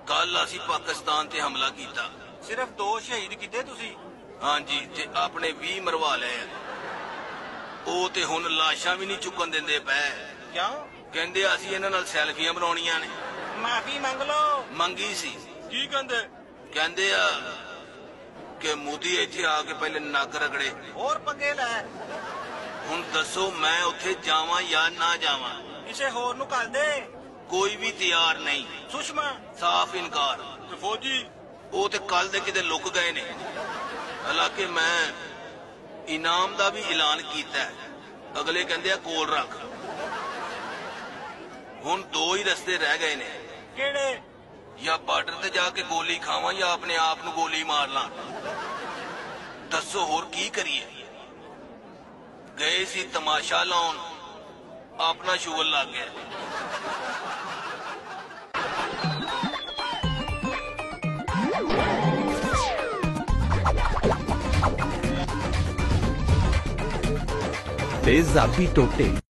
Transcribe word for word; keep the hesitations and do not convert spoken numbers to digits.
कल असी पाकिस्तान ते हमला कीता। सिर्फ दो शहीद कीते तुसी? हाँ जी, ते अपने भी मरवा लए। ओ ते हुण लाशां भी नहीं चुकन दिंदे पए। क्यों? कहंदे असी इन्हां नाल सैल्फियां बनाउणियां ने। माफी मंग लो। मंगी सी। की कहंदे? कहंदे आ कि मोदी इत्थे आके पहले नक रगड़े। और पंगे लै। हुण दसो मैं उत्थे जावां या ना जावां? किसे होर नूं घल दे। कोई भी तैयार नहीं। सुषमा? साफ इनकार। ते फौजी? वो ते कल दे किते लुक गए ने। हालांकि मैं इनाम दा भी ऐलान कीता है, अगले कहंदे आ कोल रख। हुण दो ही रस्ते रह गए ने। केड़े? या बार्डर ते जाके गोली खावां या अपने आप नूं गोली मार लां। दसो होर की करिए? गए सी तमाशा लाउण, अपना शुगर लग गया। तेजाबी टोटे।